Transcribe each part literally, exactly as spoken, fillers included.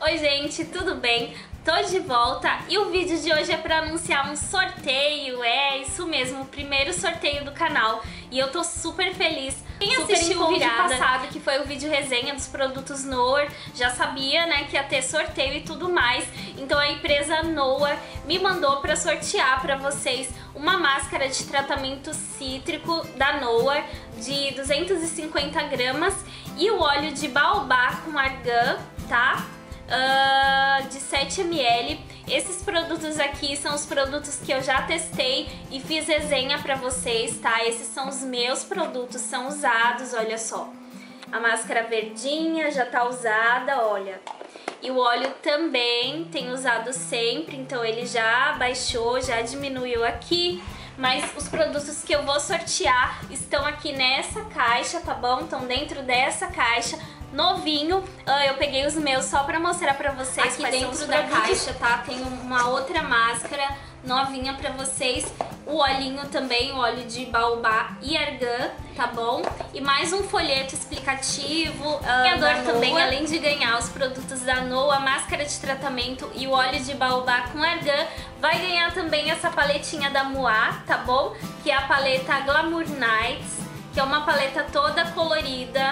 Oi gente, tudo bem? Tô de volta e o vídeo de hoje é para anunciar um sorteio, é isso mesmo, o primeiro sorteio do canal e eu tô super feliz. Quem super assistiu o vídeo passado, que foi o vídeo resenha dos produtos Noah, já sabia, né, que ia ter sorteio e tudo mais. Então a empresa Noah me mandou para sortear para vocês uma máscara de tratamento cítrico da Noah de duzentos e cinquenta gramas e o óleo de baobá com argan, tá? Uh, de sete mililitros. Esses produtos aqui são os produtos que eu já testei e fiz resenha pra vocês, tá? Esses são os meus produtos, são usados, olha só. A máscara verdinha já tá usada, olha. E o óleo também tem usado sempre, então ele já baixou, já diminuiu aqui. Mas os produtos que eu vou sortear estão aqui nessa caixa, tá bom? Estão dentro dessa caixa, novinho. Uh, eu peguei os meus só pra mostrar pra vocês. Aqui dentro da caixa, tá? Tem uma outra máscara novinha pra vocês. O olhinho também, o óleo de baobá e argan, tá bom? E mais um folheto explicativo. O uh, ganhador também, além de ganhar os produtos da Noah, a máscara de tratamento e o óleo de baobá com argan, vai ganhar também essa paletinha da Moa, tá bom? Que é a paleta Glamour Nights, que é uma paleta toda colorida,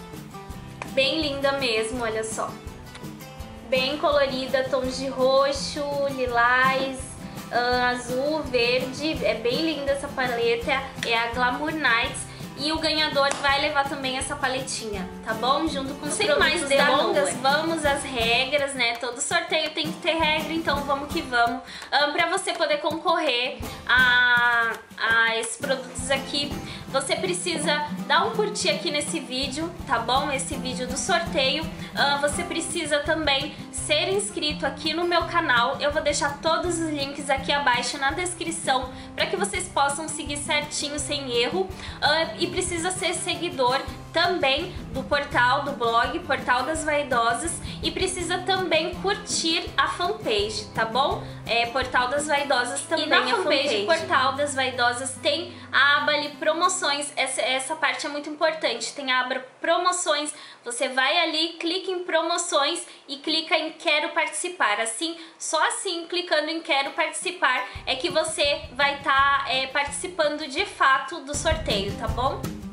bem linda mesmo, olha só. Bem colorida, tons de roxo, lilás, Uh, azul, verde, é bem linda essa paleta, é a Glamour Nights. E o ganhador vai levar também essa paletinha, tá bom? Junto com os Sem mais delongas, vamos às regras, né? Todo sorteio tem que ter regra, então vamos que vamos. Um, pra você poder concorrer a, a esses produtos aqui, você precisa dar um curtir aqui nesse vídeo, tá bom? Esse vídeo do sorteio. Uh, você precisa também ser inscrito aqui no meu canal. Eu vou deixar todos os links aqui abaixo na descrição para que vocês possam seguir certinho, sem erro. Uh, e precisa ser seguidor também do portal, do blog Portal das Vaidosas, e precisa também curtir a fanpage, tá bom? É, Portal das Vaidosas também. E na fanpage, fanpage Portal das Vaidosas tem a aba ali promoções, essa, essa parte é muito importante, tem a aba promoções, você vai ali, clica em promoções e clica em quero participar. Assim, só assim, clicando em quero participar, é que você vai estar tá, é, participando de fato do sorteio, tá bom?